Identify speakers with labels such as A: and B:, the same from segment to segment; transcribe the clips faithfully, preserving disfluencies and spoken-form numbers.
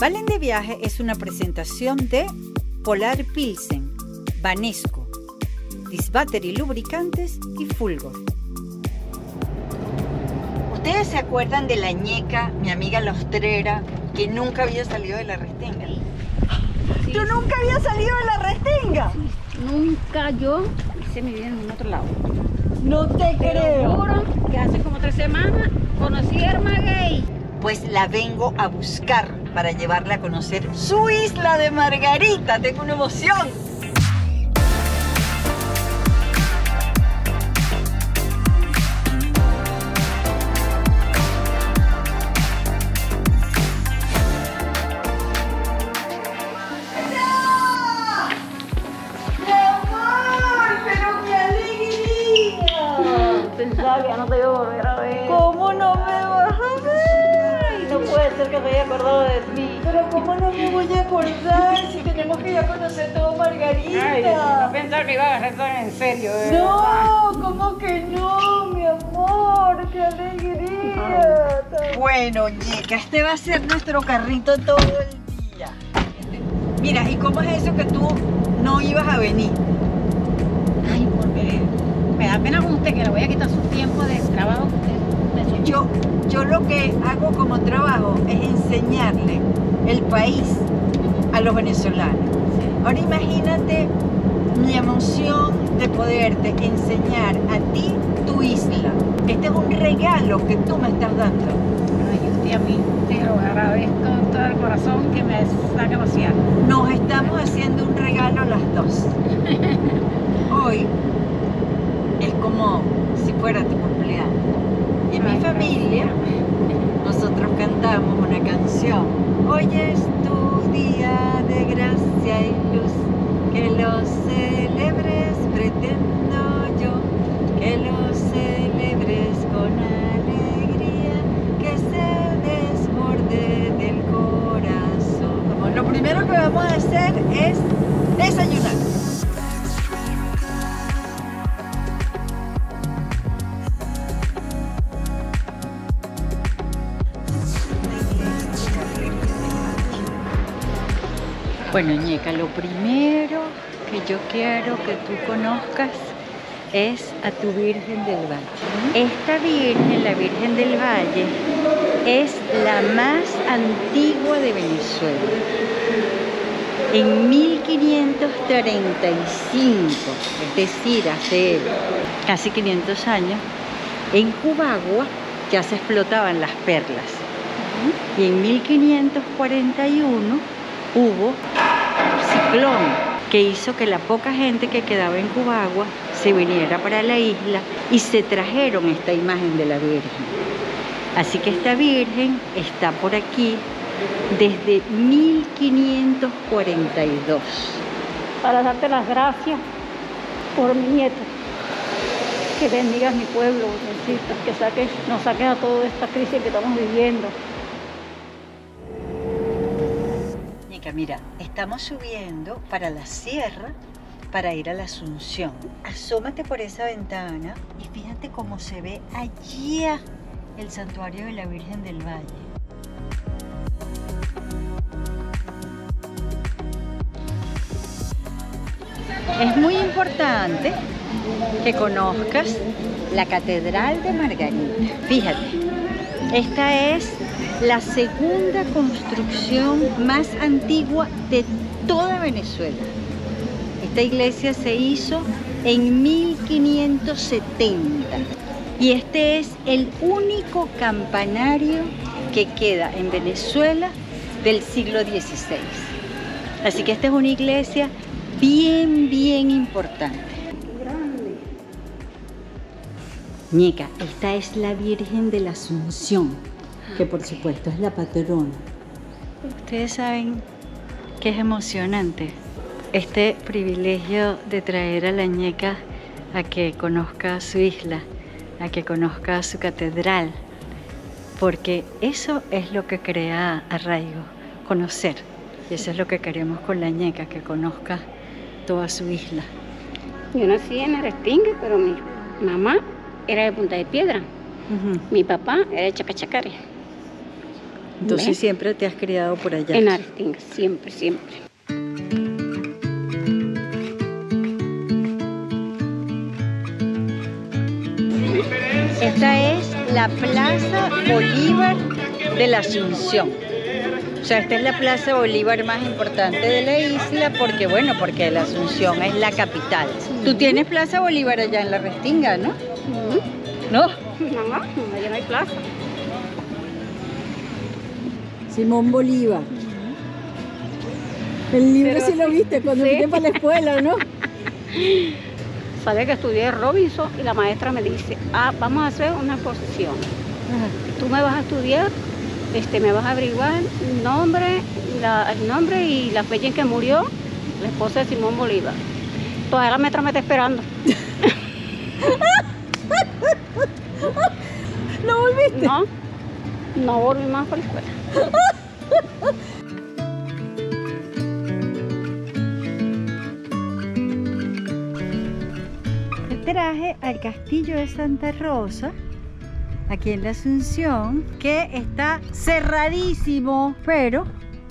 A: Valen de Viaje es una presentación de Polar Pilsen, Banesco, Disbattery Lubricantes y Fulgor. ¿Ustedes se acuerdan de la ñeca, mi amiga la ostrera, que nunca había salido de la Restinga?
B: Sí.
A: ¿Tú nunca habías salido de la Restinga?
B: Sí. Nunca yo hice mi vida en un otro lado.
A: No te creo.
B: Juro que hace como tres semanas conocí a Hermaguey.
A: Pues la vengo a buscar para llevarla a conocer su isla de Margarita. Tengo una emoción.
B: Pensaba que ya no te iba a volver a ver.
A: ¿Cómo no me vas a ver?
B: No puede ser que te haya acordado de mí.
A: Pero ¿cómo no me voy a acordar si tenemos que ir a conocer todo Margarita?
B: Ay, no pensaba que iba a agarrar todo en serio. ¿eh?
A: No, ¿cómo que no, mi amor? ¡Qué alegría! Bueno, ñeca, este va a ser nuestro carrito todo el día. Mira, ¿y cómo es eso que tú no ibas a venir?
B: Ay, porque me da pena con usted que le voy a quitar su tiempo de trabajo. De, de su...
A: Yo, yo lo que hago como trabajo es enseñarle el país a los venezolanos.
B: Sí.
A: Ahora imagínate mi emoción de poderte enseñar a ti tu isla. Este es un regalo que tú me estás dando.
B: Ay, usted a mí te lo agradezco con todo el corazón que me saca a pasear.
A: Nos estamos haciendo un regalo las dos. Hoy es como si fuera tu cumpleaños. Y en mi familia nosotros cantamos una canción. Hoy es tu día de gracia y luz, que lo celebres, pretendo yo, que lo celebres con alegría, que se desborde del corazón. Como lo primero que vamos a hacer es desayunar. Bueno, ñeca, lo primero que yo quiero que tú conozcas es a tu Virgen del Valle. Esta Virgen, la Virgen del Valle, es la más antigua de Venezuela. En mil quinientos treinta y cinco, es decir, hace casi quinientos años, en Cubagua ya se explotaban las perlas. Y en mil quinientos cuarenta y uno hubo un ciclón que hizo que la poca gente que quedaba en Cubagua se viniera para la isla y se trajeron esta imagen de la Virgen. Así que esta Virgen está por aquí desde mil quinientos cuarenta y dos.
B: Para darte las gracias por mi nieto. Que bendigas mi pueblo, necesitas que saques, nos saques a toda esta crisis que estamos viviendo.
A: Mira, estamos subiendo para la sierra para ir a la Asunción. Asómate por esa ventana y fíjate cómo se ve allá el santuario de la Virgen del Valle. Es muy importante que conozcas la Catedral de Margarita. Fíjate, esta es la segunda construcción más antigua de toda Venezuela. Esta iglesia se hizo en mil quinientos setenta y este es el único campanario que queda en Venezuela del siglo dieciséis. Así que esta es una iglesia bien, bien importante.
B: Grande.
A: Ñeca, esta es la Virgen de la Asunción, que por supuesto es la patrona. Ustedes saben que es emocionante este privilegio de traer a la ñeca a que conozca su isla, a que conozca su catedral, porque eso es lo que crea arraigo, conocer. Y eso es lo que queremos con la ñeca, que conozca toda su isla.
B: Yo nací en la Restinga, pero mi mamá era de Punta de Piedra.
A: Uh-huh.
B: Mi papá era de Chacachacare.
A: Entonces
B: ¿Ves?
A: siempre te has criado por allá.
B: En Arestinga, siempre, siempre.
A: Esta es la Plaza Bolívar de la Asunción. O sea, esta es la Plaza Bolívar más importante de la isla porque, bueno, porque la Asunción es la capital. Tú tienes Plaza Bolívar allá en la Restinga, ¿no?
B: Uh-huh.
A: ¿No?
B: No, no, allá no hay plaza.
C: Simón Bolívar. El libro
B: Pero
C: sí lo viste cuando
B: sí.
C: vine para la escuela, ¿no?
B: Sabes que estudié Robinson y la maestra me dice, ah, vamos a hacer una exposición. Tú me vas a estudiar, este, me vas a averiguar el nombre, la, el nombre y la fecha en que murió la esposa de Simón Bolívar. Todavía la maestra me está esperando.
C: ¿No volviste?
B: No, no volví más para la escuela.
A: Te traje al Castillo de Santa Rosa, aquí en la Asunción, que está cerradísimo, pero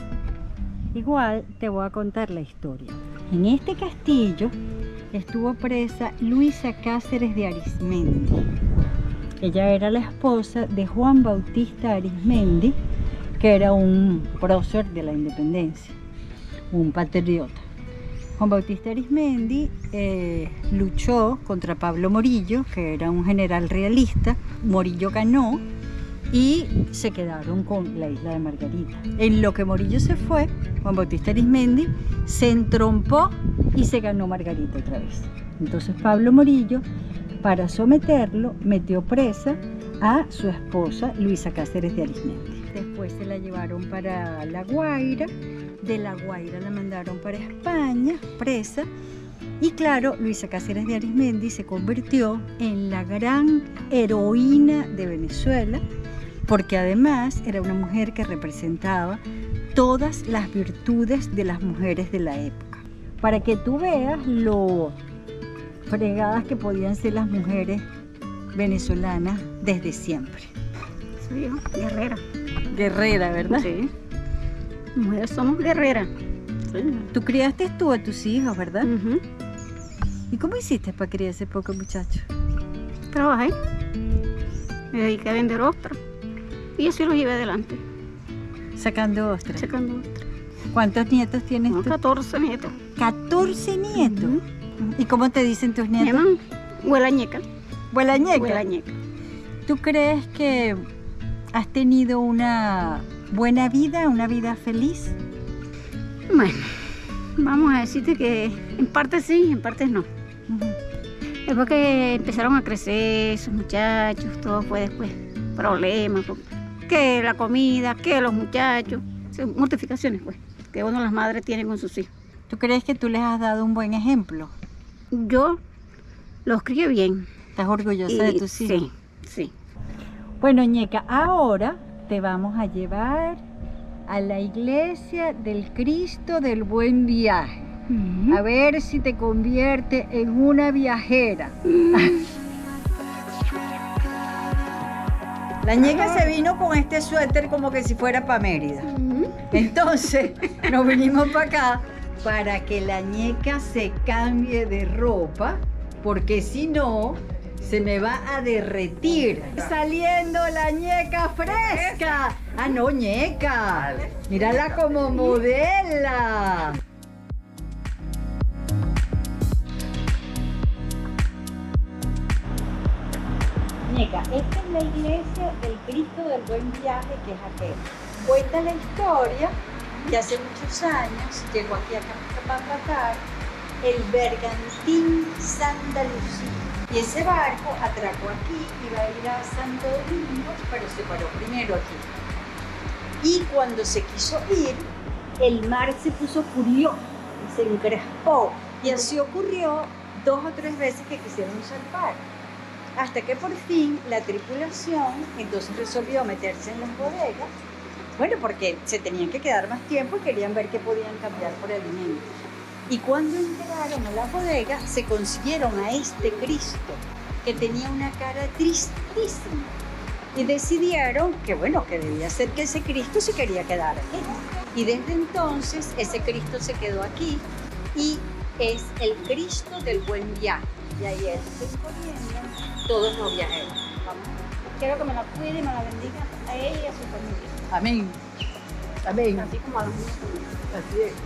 A: igual te voy a contar la historia. En este castillo estuvo presa Luisa Cáceres de Arismendi. Ella era la esposa de Juan Bautista Arismendi, que era un prócer de la independencia, un patriota. Juan Bautista Arismendi eh, luchó contra Pablo Morillo, que era un general realista. Morillo ganó y se quedaron con la isla de Margarita. En lo que Morillo se fue, Juan Bautista Arismendi se entrompó y se ganó Margarita otra vez. Entonces Pablo Morillo, para someterlo, metió presa a su esposa Luisa Cáceres de Arismendi. Después se la llevaron para La Guaira, de La Guaira la mandaron para España, presa, y claro, Luisa Cáceres de Arismendi se convirtió en la gran heroína de Venezuela, porque además era una mujer que representaba todas las virtudes de las mujeres de la época. Para que tú veas lo fregadas que podían ser las mujeres venezolanas desde siempre.
B: Sí, guerrera.
A: Guerrera, ¿verdad?
B: Sí. Mujeres somos guerreras. Sí.
A: Tú criaste tú a tus hijos, ¿verdad?
B: Uh-huh.
A: ¿Y cómo hiciste para criar ese poco muchacho?
B: Trabajé. Me dediqué a vender ostras. Y así lo llevé adelante.
A: Sacando ostras.
B: Sacando ostras.
A: ¿Cuántos nietos tienes
B: No,
A: tú?
B: catorce nietos.
A: catorce nietos.
B: Uh-huh.
A: ¿Y cómo te dicen tus
B: Me
A: nietos?
B: llaman Huelañeca.
A: Huelañeca.
B: Huelañeca.
A: ¿Tú crees que has tenido una buena vida, una vida feliz?
B: Bueno, vamos a decirte que en parte sí, en parte no.
A: Uh-huh.
B: Después que empezaron a crecer esos muchachos, todo fue después problemas, que la comida, que los muchachos, mortificaciones pues, que uno las madres tienen con sus hijos.
A: ¿Tú crees que tú les has dado un buen ejemplo?
B: Yo los crié bien.
A: ¿Estás orgullosa de tus hijos?
B: Sí, sí.
A: Bueno, Ñeca, ahora te vamos a llevar a la iglesia del Cristo del Buen Viaje.
B: Uh-huh.
A: A ver si te convierte en una viajera. La Ñeca se vino con este suéter como que si fuera para Mérida.
B: Uh-huh.
A: Entonces nos vinimos para acá para que la Ñeca se cambie de ropa, porque si no se me va a derretir. Saliendo la Ñeca fresca. Ah, no, Ñeca. Mírala como modela. Ñeca, esta es la iglesia del Cristo del Buen Viaje, que es aquel. Cuenta la historia que hace muchos años llegó aquí a Capapatar el bergantín Santa Lucía. Y ese barco atracó aquí, iba a ir a Santo Domingo, pero se paró primero aquí. Y cuando se quiso ir, el mar se puso furioso y se encrespó. Y así ocurrió dos o tres veces que quisieron zarpar. Hasta que por fin la tripulación entonces resolvió meterse en las bodegas. Bueno, porque se tenían que quedar más tiempo y querían ver qué podían cambiar por alimentos. Y cuando entraron a la bodega, se consiguieron a este Cristo, que tenía una cara tristísima. y decidieron que, bueno, que debía ser que ese Cristo se quería quedar aquí. Y desde entonces ese Cristo se quedó aquí y es el Cristo del Buen Viaje. Y ahí él se encomiendan todos los viajeros. Vamos.
B: Quiero que me la cuide y me la bendiga a ella y a su familia.
C: Amén. Amén.
B: Así como a los míos.
C: Así es.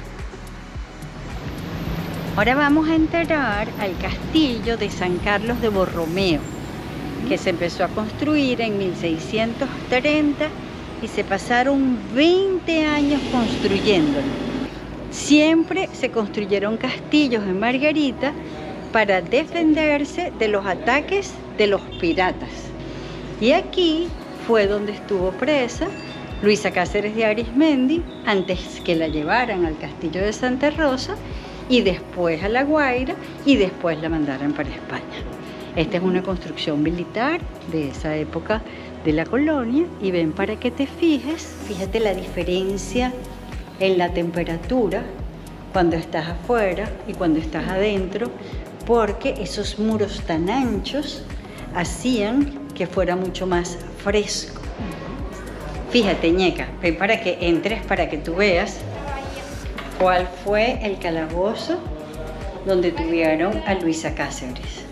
A: Ahora vamos a entrar al castillo de San Carlos de Borromeo, que se empezó a construir en mil seiscientos treinta y se pasaron veinte años construyéndolo. Siempre se construyeron castillos en Margarita para defenderse de los ataques de los piratas. Y aquí fue donde estuvo presa Luisa Cáceres de Arismendi antes que la llevaran al castillo de Santa Rosa y después a La Guaira y después la mandaran para España. Esta es una construcción militar de esa época de la colonia y ven para que te fijes, fíjate la diferencia en la temperatura cuando estás afuera y cuando estás adentro, porque esos muros tan anchos hacían que fuera mucho más fresco. Fíjate, ñeca, ven para que entres, para que tú veas cuál fue el calabozo donde tuvieron a Luisa Cáceres.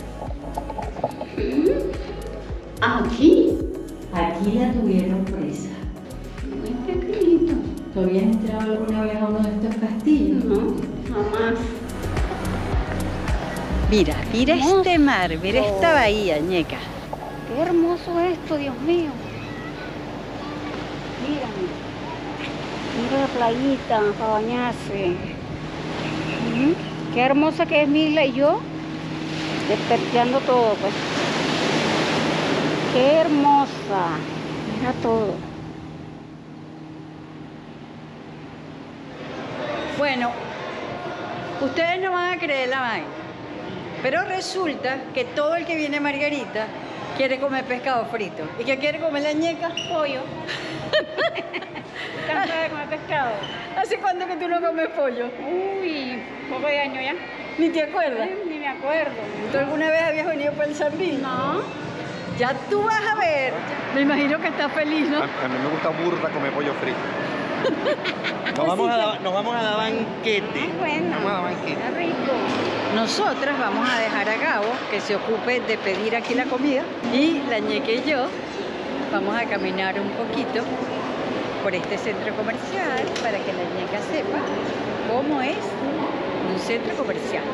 B: ¿Aquí?
A: Aquí la tuvieron presa.
B: Muy pequeñito.
A: ¿Tú habías entrado alguna vez a uno de estos castillos?
B: No, jamás.
A: Mira, mira
B: Hermoso.
A: este mar, mira esta bahía, ñeca.
B: Qué hermoso esto, Dios mío. Mírame. Mira la playita para bañarse. Ujú. Qué hermosa que es Mila y yo. Despertando todo, pues. Qué hermosa. Mira todo.
A: Bueno, ustedes no van a creer la vaina, pero resulta que todo el que viene a Margarita quiere comer pescado frito. ¿Y qué quiere comer la ñeca?
B: Pollo. Cansada de comer pescado.
A: ¿Hace cuánto que tú no comes pollo?
B: Uy, poco de año ya.
A: ¿Ni te acuerdas?
B: Ay, ni me acuerdo.
A: ¿Tú alguna vez habías venido para el Sambil?
B: No.
A: Ya tú vas a ver. Me imagino que estás feliz, ¿no?
D: A, a mí me gusta burda comer pollo frito. Nos vamos a dar, nos vamos a dar banquete.
B: Bueno.
D: Vamos a dar banquete.
B: Está rico.
A: Nosotras vamos a dejar a Gabo que se ocupe de pedir aquí la comida y la ñeca y yo vamos a caminar un poquito por este centro comercial para que la ñeca sepa cómo es un centro comercial.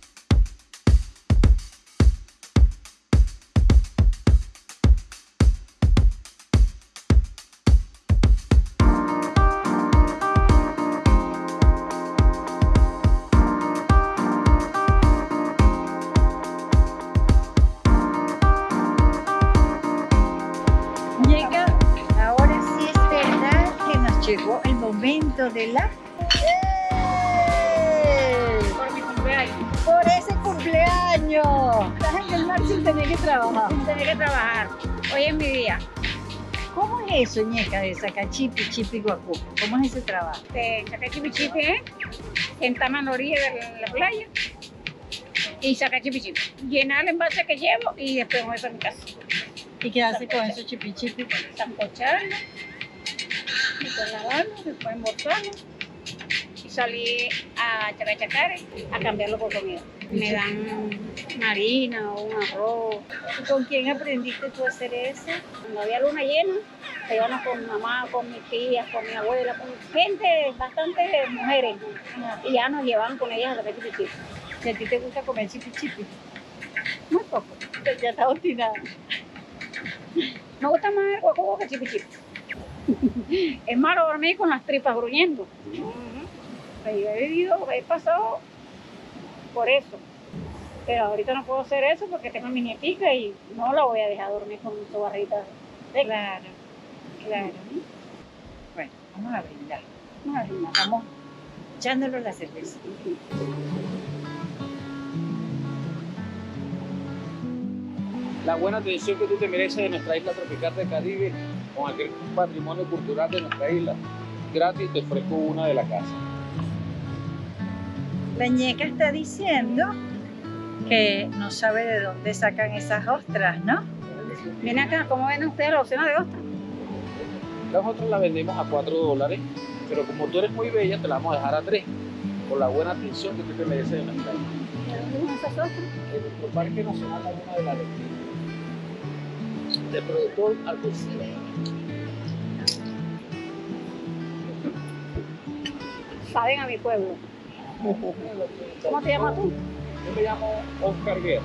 A: Ñeca, ahora sí es verdad que nos llegó el momento de la... ¡Eh!
B: Por mi cumpleaños.
A: ¡Por ese cumpleaños! Estás en el mar sin tener que trabajar.
B: Tenía que trabajar. Hoy es mi día.
A: ¿Cómo es eso, ñeca, de sacar chipi, chipi, guacu? ¿Cómo es ese trabajo?
B: Te saca chipichipi, ¿eh? Sentarme a la orilla de la, la playa y sacar chipichipi. Llenar el envase que llevo y después me voy para mi casa.
A: ¿Y qué hace con esos chipi, chipi?
B: Sancocharlo, después lavarlo, después embolsarlo y salí a Chacachacare a cambiarlo por comida. Me dan una harina o un arroz.
A: ¿Y con quién aprendiste tú a hacer eso?
B: Cuando había luna llena, íbamos con mi mamá, con mis tías, con mi abuela, con gente, bastantes mujeres. Y ya nos llevaban con ellas a sacar chipichipi.
A: ¿Y a ti te gusta comer chipi, chipi?
B: Muy poco.
A: Ya estás obstinada.
B: Me gusta más el guaco que chipichipi. Es malo dormir con las tripas gruñendo. Pero yo he vivido, he pasado por eso. Pero ahorita no puedo hacer eso porque tengo mi nietica y no la voy a dejar dormir con su barrita.
A: Claro, claro. Bueno, vamos a brindar.
B: Vamos a brindar.
A: Vamos echándolo la cerveza.
E: La buena atención que tú te mereces de nuestra isla tropical del Caribe con aquel patrimonio cultural de nuestra isla. Gratis te ofrezco una de la casa.
A: La ñeca está diciendo que no sabe de dónde sacan esas ostras, ¿no?
B: ¿De dónde Ven acá, ¿cómo ven ustedes la docena de ostra?
E: Nosotros la vendemos a cuatro dólares, pero como tú eres muy bella, te la vamos a dejar a tres, por la buena atención que tú te mereces de nuestra isla.
B: ¿De dónde son esas ostras?
E: En nuestro Parque Nacional Laguna de la Argentina, de productor artesanal.
B: Saben a mi pueblo. ¿Cómo te llamas tú?
E: Yo me llamo Oscar Guerra.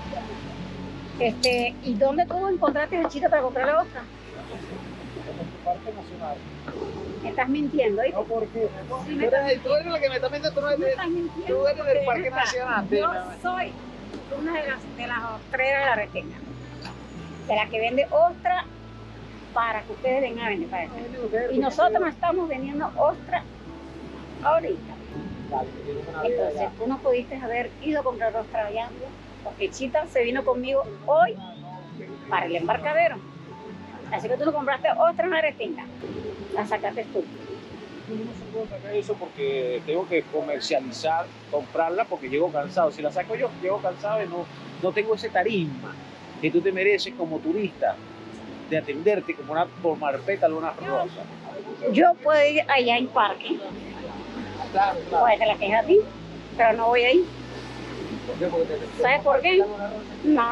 B: Este, ¿y dónde tú encontraste el chito para comprar la ostra?
E: En nuestro Parque Nacional.
B: Me estás mintiendo, ¿eh?
E: No, porque
B: Sí,
E: tú
B: me
E: eres, tú eres la que me está mintiendo, tú no
B: Me
E: eres,
B: estás mintiendo.
E: tú eres del Parque
B: Ven acá.
E: Nacional.
B: Yo
E: Dime.
B: soy una de las, de las ostreras de la Retina, de la que vende ostra para que ustedes vengan a vender para acá. Y nosotros no estamos vendiendo ostra ahorita.
E: Dale, que tienes una vida
B: Entonces
E: allá.
B: tú no pudiste haber ido a comprar ostra allá, porque Chita se vino conmigo hoy para el embarcadero. Así que tú no compraste ostra en la Retina, la sacaste tú.
E: No se puede sacar eso porque tengo que comercializar, comprarla porque llego cansado. Si la saco yo, llego cansado y no, no tengo ese tarisma que tú te mereces como turista, de atenderte como una por marpétalo, una rosa.
B: Yo puedo ir allá en parque,
E: Claro,
B: pues te la quejas a ti, pero no voy a ir.
E: ¿Por qué? Porque te-
B: ¿Sabes por qué? No,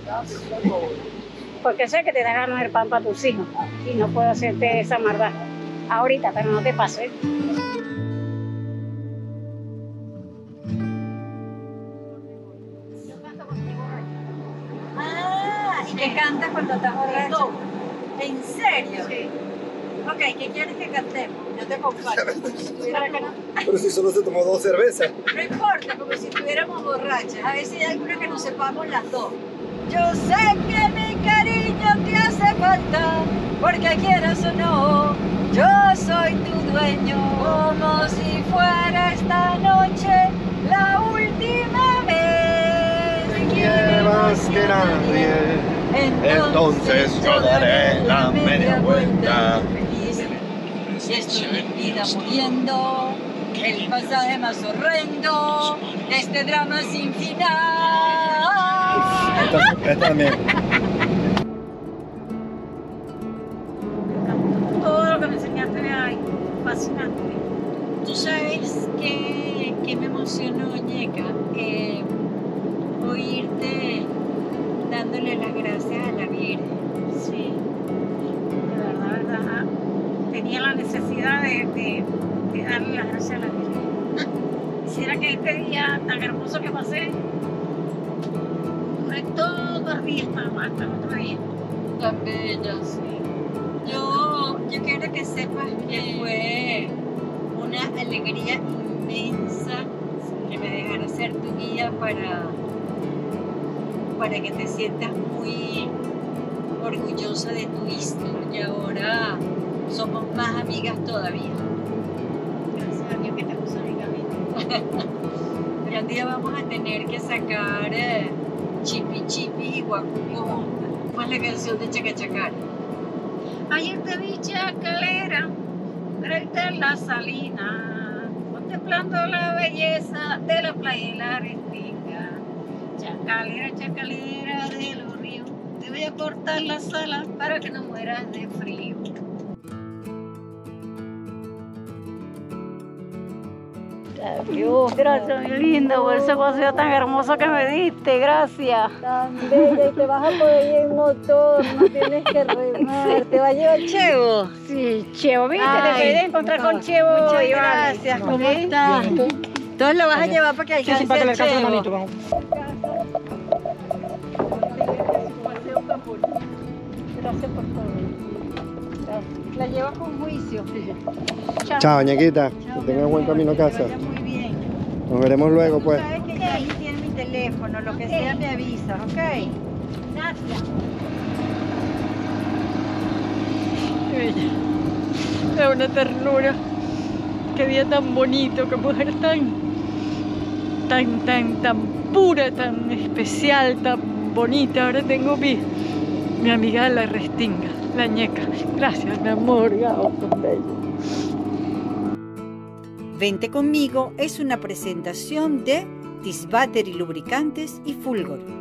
B: porque sé que te da ganas el pan para tus hijos y no puedo hacerte esa maldad ahorita, pero no te pases.
A: Ah, ¿y qué cantas cuando estás borracho? ¿En serio?
B: Sí.
A: Ok, ¿qué quieres que cantemos? Yo te acompaño.
B: ¿Para que no?
C: Pero si solo se tomó dos cervezas.
A: No importa, como si estuviéramos borrachas. A ver si hay alguna que nos sepamos las dos. Yo sé que mi cariño te hace falta, porque quieras o no, yo soy tu dueño. Como si fuera esta noche la última vez.
C: Te quiere más que nadie. Entonces yo daré la media vuelta.
A: Feliz. Y estoy mi vida muriendo. El pasaje más horrendo de este drama sin final.
C: Esta, esta también.
B: Todo lo que me enseñaste de ahí, fascinante.
A: Tú sabes que, que me emocionó, Ñeca, eh, oírte dándole las gracias a la Virgen.
B: Sí, de verdad, de verdad. Tenía la necesidad de, de, de darle las gracias a la Virgen. Quisiera que este día tan hermoso que pasé, duré todo el día hasta, hasta el otro día.
A: Tan bella.
B: Sí.
A: Yo, yo quiero que sepas que fue una alegría inmensa que me dejara ser tu guía para, para que te sientas muy orgullosa de tu isla. Y ahora somos más amigas todavía.
B: Gracias a Dios que te puso en mi camino.
A: Pero un día vamos a tener que sacar eh, Chipi Chipi y Guacuco juntas. Fue la canción de Chacachacara.
B: Ayer te vi chacalera, frente a la salina, contemplando la belleza de la playa y la restinga. Chacalera, chacalera de los ríos, te voy a cortar las alas para que no mueras de frío. Dios, gracias, mi linda, por ese paseo tan hermoso que me diste, gracias.
A: Tan bella y te vas a poder ir en motor, no tienes que remar. ¿Te va a llevar Chevo?
B: Sí, Chevo, viste,
A: Ay,
B: te pedí encontrar con Chevo.
A: Muchas
B: y vale.
A: gracias, ¿cómo
B: ¿Sí?
A: estás? Entonces lo vas a llevar para que alcance el Chevo.
B: Gracias por todo.
A: La llevas con juicio.
C: Chao, ñequita. Que tengas buen camino a
A: Que
C: casa.
A: vaya muy bien.
C: Nos veremos luego, pues.
A: Sabes que ya ahí tiene mi teléfono, lo que
B: Ok.
A: sea me avisas, ¿ok?
B: Gracias.
A: Es una ternura. Qué día tan bonito, qué mujer tan, tan, tan, tan pura, tan especial, tan bonita. Ahora tengo mi, mi amiga de la restinga, la Ñeca. Gracias, mi amor. Gao, tan bello. Vente conmigo es una presentación de Tisbater y Lubricantes y Fulgor.